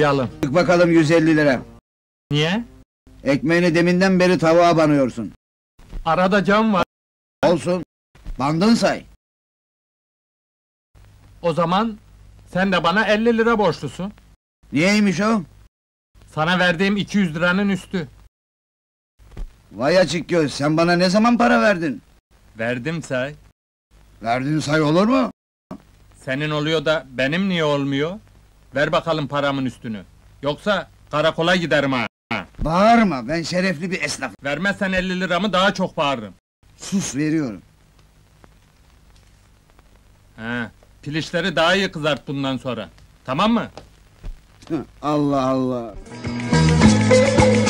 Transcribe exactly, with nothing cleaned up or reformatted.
başlayalım. Çık bakalım yüz elli lira. Niye? Ekmeğini deminden beri tavuğa banıyorsun. Arada cam var. Olsun. Bandın say. O zaman sen de bana elli lira borçlusun. Niyeymiş o? Sana verdiğim iki yüz liranın üstü. Vay açık göz, sen bana ne zaman para verdin? Verdim say. Verdin say olur mu? Senin oluyor da benim niye olmuyor? Ver bakalım paramın üstünü. Yoksa karakola giderim ha. Bağırma, ben şerefli bir esnafım. Vermezsen elli liramı daha çok bağırırım. Sus, veriyorum. He, pilişleri daha iyi kızart bundan sonra. Tamam mı? Allah Allah!